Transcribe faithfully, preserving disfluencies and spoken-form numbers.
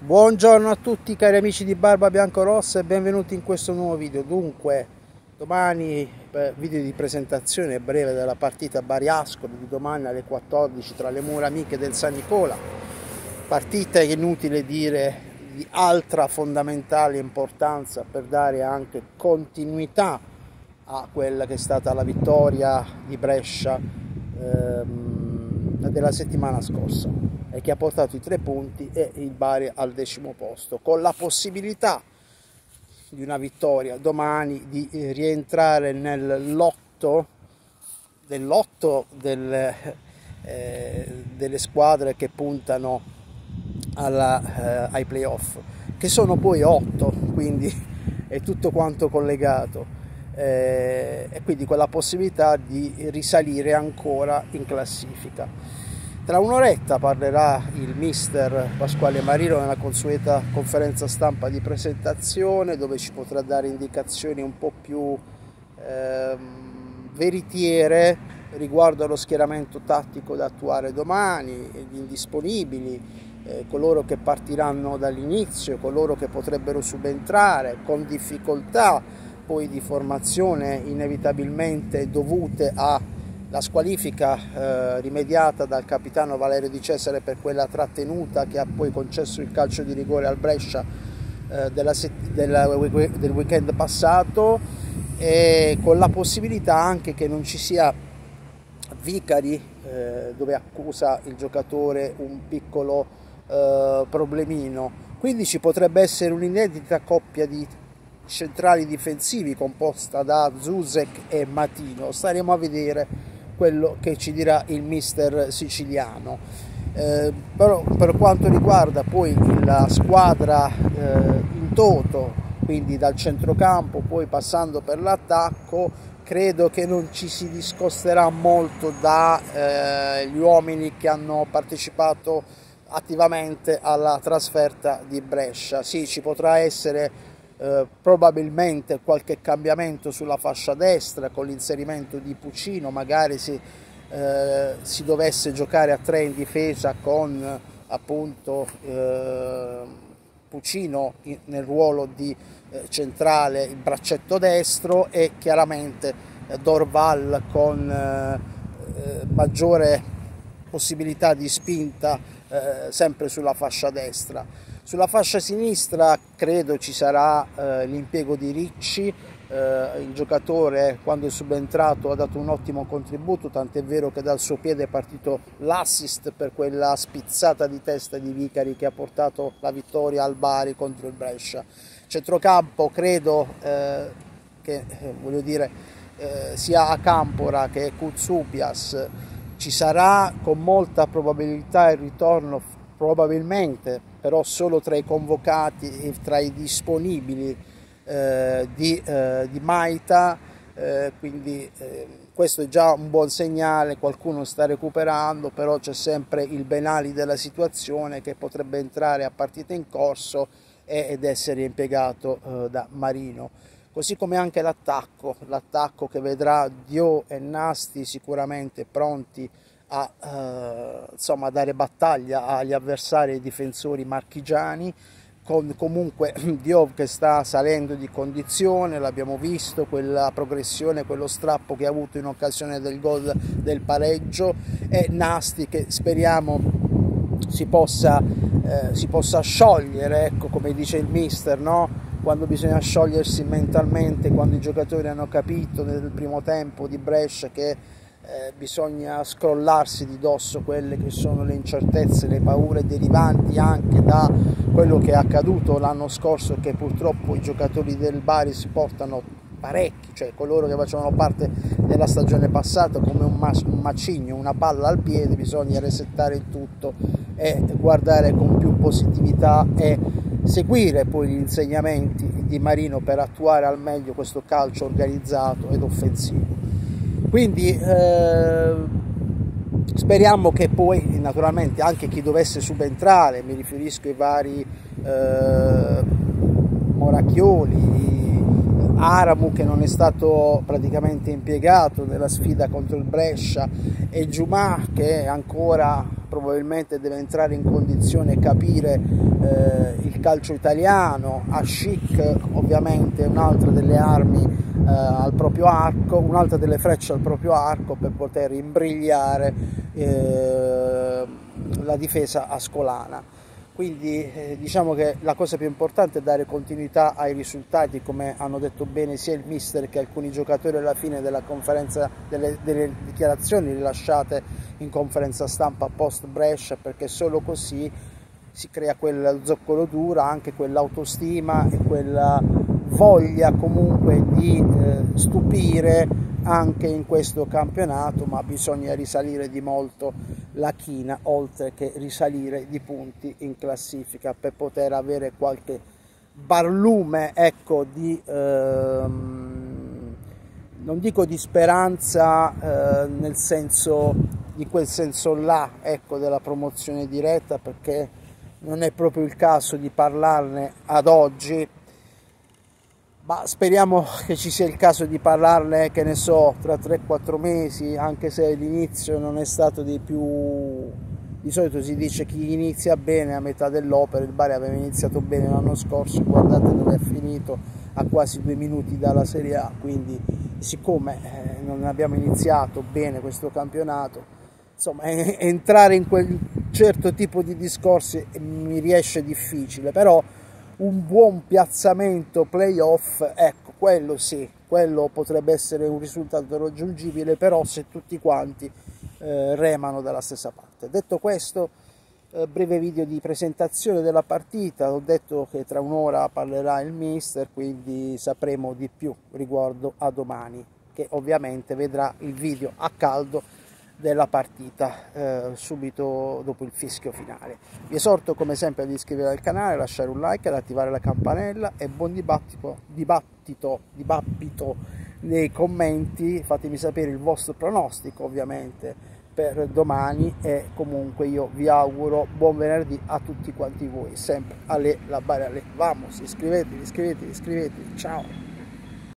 Buongiorno a tutti cari amici di Barba Biancorossa e benvenuti in questo nuovo video. Dunque, domani video di presentazione breve della partita Bari-Ascoli di domani alle quattordici tra le mura amiche del San Nicola. Partita che è inutile dire di altra fondamentale importanza per dare anche continuità a quella che è stata la vittoria di Brescia ehm, della settimana scorsa, e che ha portato i tre punti e il Bari al decimo posto, con la possibilità di una vittoria domani di rientrare nel lotto del lotto del, eh, delle squadre che puntano alla, eh, ai playoff, che sono poi otto, quindi è tutto quanto collegato, eh, e quindi con la possibilità di risalire ancora in classifica. Tra un'oretta parlerà il mister Pasquale Marino nella consueta conferenza stampa di presentazione, dove ci potrà dare indicazioni un po' più ehm, veritiere riguardo allo schieramento tattico da attuare domani, gli indisponibili, eh, coloro che partiranno dall'inizio, coloro che potrebbero subentrare con difficoltà poi di formazione inevitabilmente dovute a la squalifica eh, rimediata dal capitano Valerio Di Cesare per quella trattenuta che ha poi concesso il calcio di rigore al Brescia eh, della della, del weekend passato, e con la possibilità anche che non ci sia Vicari, eh, dove accusa il giocatore un piccolo eh, problemino. Quindi ci potrebbe essere un'inedita coppia di centrali difensivi composta da Zuzek e Matino. Staremo a vedere quello che ci dirà il mister siciliano. Eh, però per quanto riguarda poi la squadra eh, in toto, quindi dal centrocampo poi passando per l'attacco, credo che non ci si discosterà molto dagli eh, uomini che hanno partecipato attivamente alla trasferta di Brescia. Sì, ci potrà essere Eh, probabilmente qualche cambiamento sulla fascia destra con l'inserimento di Pucino, magari si, eh, si dovesse giocare a tre in difesa con appunto eh, Pucino in, nel ruolo di eh, centrale, il braccetto destro, e chiaramente eh, Dorval con eh, maggiore possibilità di spinta eh, sempre sulla fascia destra. Sulla fascia sinistra credo ci sarà eh, l'impiego di Ricci, eh, il giocatore quando è subentrato ha dato un ottimo contributo, tant'è vero che dal suo piede è partito l'assist per quella spizzata di testa di Vicari che ha portato la vittoria al Bari contro il Brescia. Centrocampo credo eh, che eh, voglio dire eh, sia Acampora che Koutsoupias ci sarà con molta probabilità il ritorno, probabilmente però solo tra i convocati e tra i disponibili eh, di, eh, di Maita, eh, quindi eh, questo è già un buon segnale. Qualcuno sta recuperando, però c'è sempre il Benali della situazione che potrebbe entrare a partita in corso ed essere impiegato eh, da Marino. Così come anche l'attacco, l'attacco che vedrà Dio e Nasti sicuramente pronti a eh, insomma, dare battaglia agli avversari e ai difensori marchigiani, con comunque Diop che sta salendo di condizione, l'abbiamo visto, quella progressione, quello strappo che ha avuto in occasione del gol del pareggio, e Nasti che speriamo si possa, eh, si possa sciogliere, ecco, come dice il mister, no? Quando bisogna sciogliersi mentalmente, quando i giocatori hanno capito nel primo tempo di Brescia che Eh, bisogna scrollarsi di dosso quelle che sono le incertezze, le paure derivanti anche da quello che è accaduto l'anno scorso, che purtroppo i giocatori del Bari si portano parecchi, cioè coloro che facevano parte della stagione passata come un, un macigno, una palla al piede. Bisogna resettare il tutto e guardare con più positività e seguire poi gli insegnamenti di Marino per attuare al meglio questo calcio organizzato ed offensivo. Quindi eh, speriamo che poi naturalmente anche chi dovesse subentrare, mi riferisco ai vari eh, Moracchioli, Aramu che non è stato praticamente impiegato nella sfida contro il Brescia, e Giumà che ancora probabilmente deve entrare in condizione e capire eh, il calcio italiano, Ascic ovviamente un'altra delle armi eh, al proprio arco, un'altra delle frecce al proprio arco per poter imbrigliare eh, la difesa ascolana. Quindi eh, diciamo che la cosa più importante è dare continuità ai risultati, come hanno detto bene sia il mister che alcuni giocatori alla fine della conferenza, delle, delle dichiarazioni rilasciate in conferenza stampa post Brescia, perché solo così si crea quel zoccolo duro, anche quell'autostima e quella voglia comunque di eh, stupire anche in questo campionato, ma bisogna risalire di molto la china oltre che risalire di punti in classifica per poter avere qualche barlume, ecco, di ehm, non dico di speranza eh, nel senso di quel senso là, ecco, della promozione diretta, perché non è proprio il caso di parlarne ad oggi. Ma speriamo che ci sia il caso di parlarne, che ne so, tra tre quattro mesi, anche se l'inizio non è stato dei più... Di solito si dice chi inizia bene a metà dell'opera, il Bari aveva iniziato bene l'anno scorso, guardate dove è finito, a quasi due minuti dalla Serie A, quindi siccome eh, non abbiamo iniziato bene questo campionato, insomma, eh, entrare in quel certo tipo di discorsi mi riesce difficile, però un buon piazzamento playoff, ecco, quello sì, quello potrebbe essere un risultato raggiungibile, però se tutti quanti eh, remano dalla stessa parte. Detto questo, eh, breve video di presentazione della partita. Ho detto che tra un'ora parlerà il mister, quindi sapremo di più riguardo a domani, che ovviamente vedrà il video a caldo della partita eh, subito dopo il fischio finale. Vi esorto come sempre ad iscrivervi al canale, lasciare un like, ad attivare la campanella e buon dibattito, dibattito, dibattito nei commenti. Fatemi sapere il vostro pronostico ovviamente per domani, e comunque io vi auguro buon venerdì a tutti quanti voi, sempre alle la Bari, vamos, iscrivetevi, iscrivetevi, iscrivetevi, ciao!